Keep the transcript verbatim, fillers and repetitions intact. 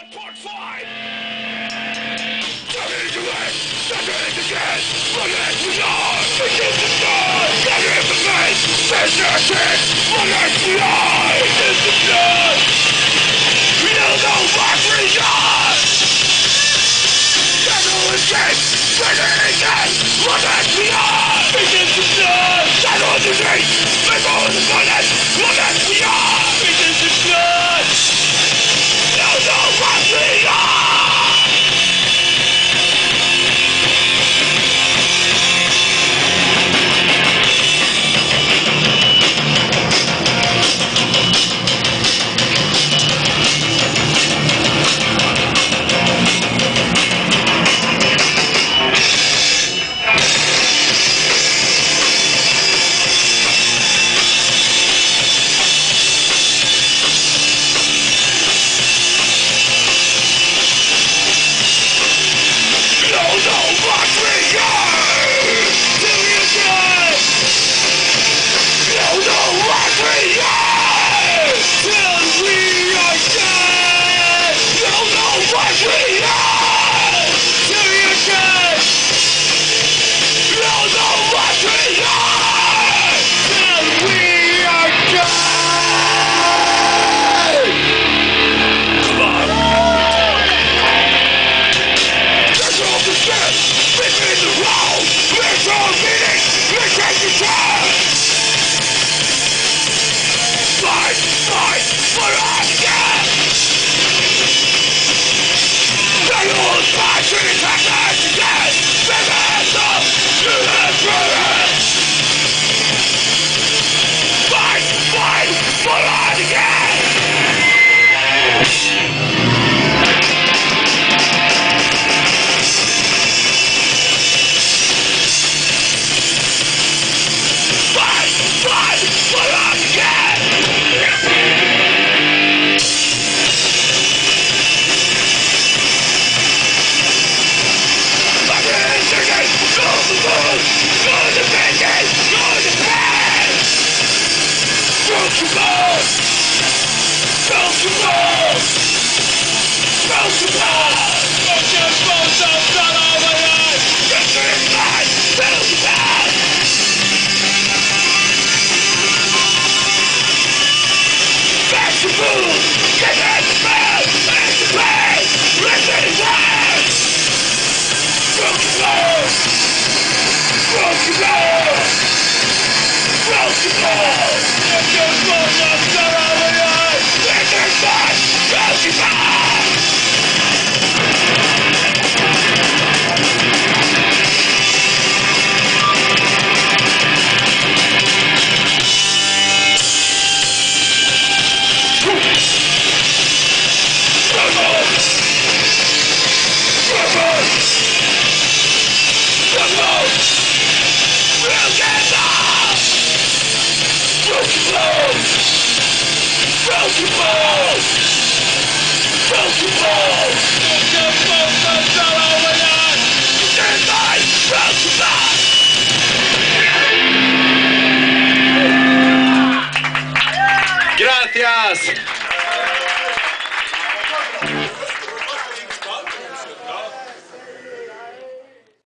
Part five! Turn into it! Turn into this! Look at the yard! Begin to die! Get in the face! Business it! Look at the eye! Begin to die! You know what we are! Settle the shit! Finish it! Look at the eye! Begin to die! Settle the shit! People in the planet! Look at the eye! Begin to die! You know what we are! Go to war! Go to war!